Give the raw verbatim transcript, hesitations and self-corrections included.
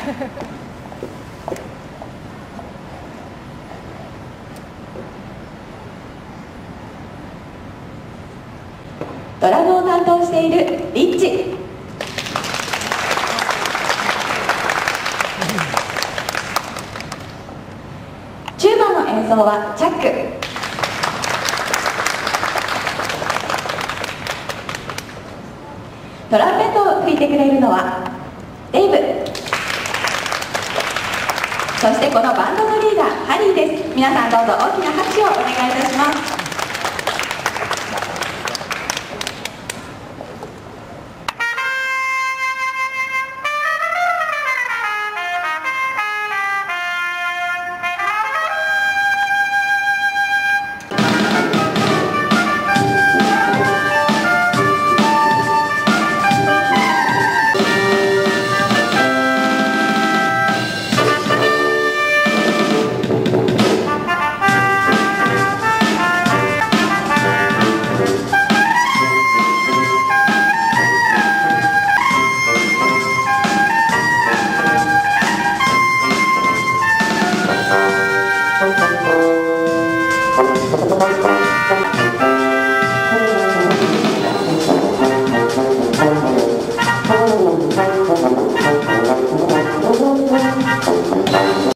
ドラムを担当しているリッチ、チューバの演奏はチャック、トランペットを吹いてくれるのはデイブ、そしてこのバンドのリーダーハリーです。皆さんどうぞ大きな拍手をお願いいたします。